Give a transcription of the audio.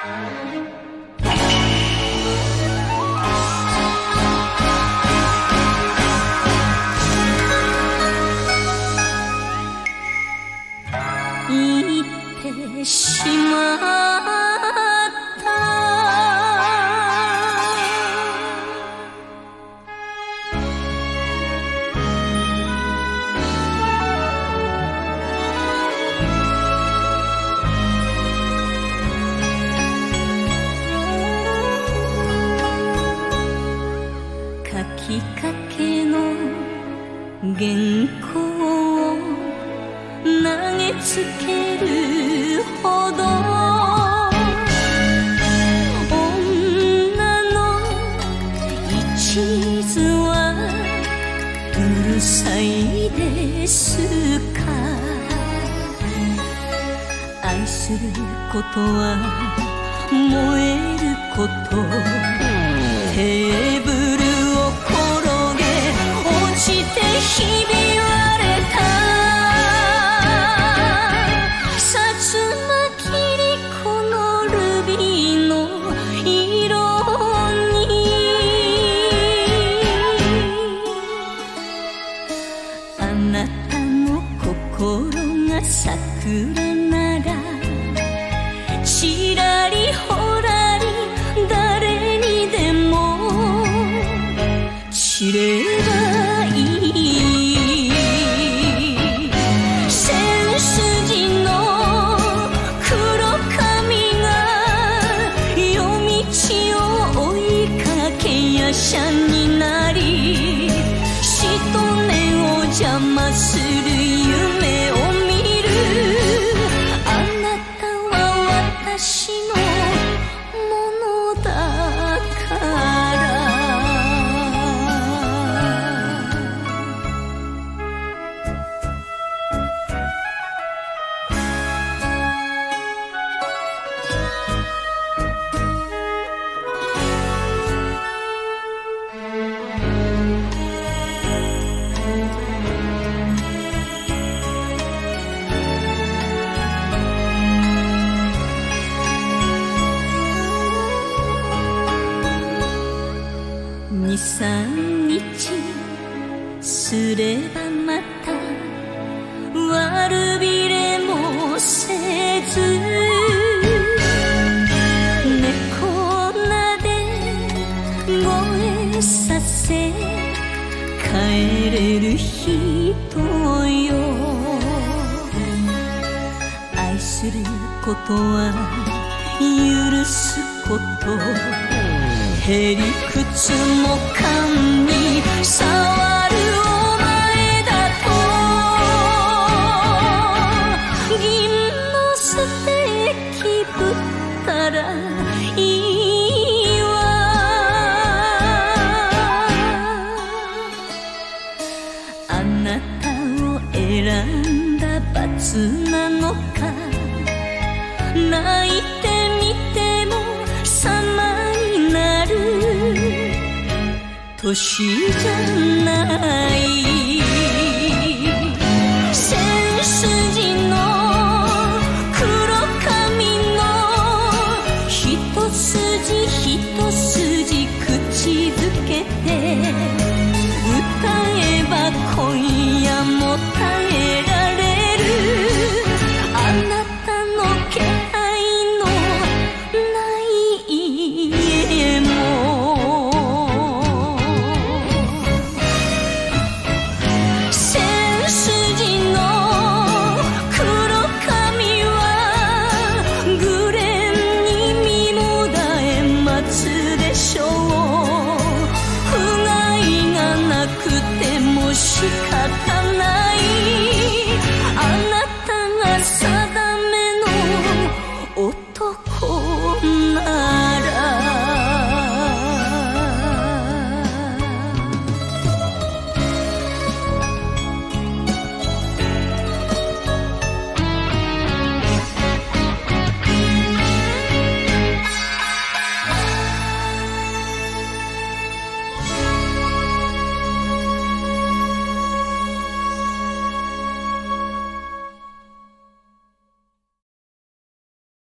言ってしまった書きかけの原稿を投げつけるほど女の一途はうるさいですか。愛することは燃えること、テーブルを転げ落ちてひび割れたさつまきりこのルビーの色に、あなたの心が桜ならちらりほらり誰にでも散ればいい。千筋の黒髪が夜道を追いかけ夜叉になり、しとねを邪魔する夢を見る。あなたは私のものだから。二三日すればまた悪びれもせず、猫なで声させ帰れる人よ。愛することは許すこと、へりくつも勘に触るお前だと、銀のステーキぶったらいいわ。あなたを選んだ罰なのか、泣いてみても様になる年じゃない。